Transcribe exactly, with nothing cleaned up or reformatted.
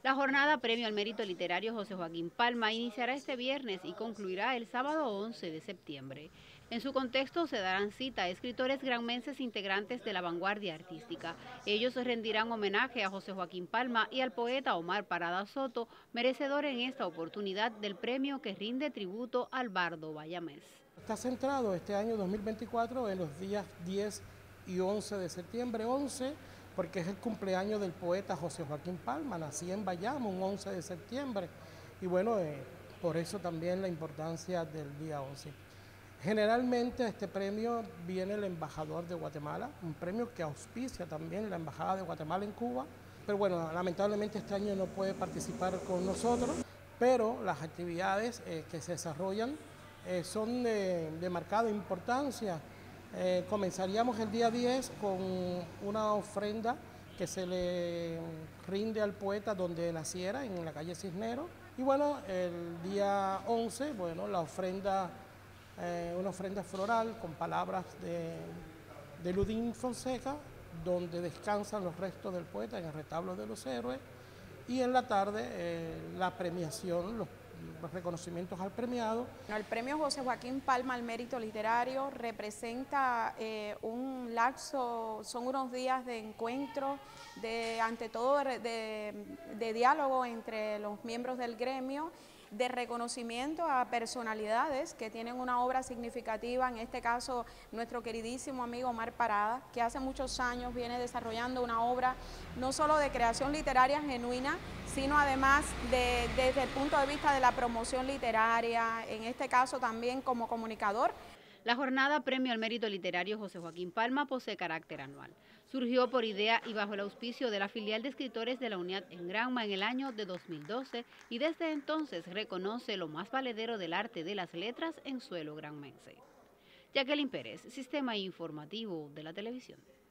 La jornada Premio al Mérito Literario José Joaquín Palma iniciará este viernes y concluirá el sábado once de septiembre. En su contexto se darán cita a escritores granmenses integrantes de la vanguardia artística. Ellos rendirán homenaje a José Joaquín Palma y al poeta Omar Parada Soto, merecedor en esta oportunidad del premio que rinde tributo al bardo bayamés. Está centrado este año dos mil veinticuatro en los días diez y once de septiembre. once porque es el cumpleaños del poeta José Joaquín Palma, nací en Bayamo un once de septiembre, y bueno, eh, por eso también la importancia del día once. Generalmente a este premio viene el embajador de Guatemala, un premio que auspicia también la Embajada de Guatemala en Cuba, pero bueno, lamentablemente este año no puede participar con nosotros, pero las actividades eh, que se desarrollan eh, son de, de marcada importancia. Eh, comenzaríamos el día diez con una ofrenda que se le rinde al poeta donde naciera, en la calle Cisneros. Y bueno, el día once, bueno, la ofrenda, eh, una ofrenda floral con palabras de, de Ludín Fonseca, donde descansan los restos del poeta en el retablo de los héroes. Y en la tarde, eh, la premiación, los los reconocimientos al premiado. El premio José Joaquín Palma al Mérito Literario representa eh, un lapso, son unos días de encuentro, de, ante todo de, de, de diálogo entre los miembros del gremio, de reconocimiento a personalidades que tienen una obra significativa, en este caso nuestro queridísimo amigo Omar Parada, que hace muchos años viene desarrollando una obra no solo de creación literaria genuina, sino además de, desde el punto de vista de la promoción literaria, en este caso también como comunicador. La jornada Premio al Mérito Literario José Joaquín Palma posee carácter anual. Surgió por idea y bajo el auspicio de la filial de escritores de la UNIAD en Granma en el año de dos mil doce y desde entonces reconoce lo más valedero del arte de las letras en suelo granmense. Jacqueline Pérez, Sistema Informativo de la Televisión.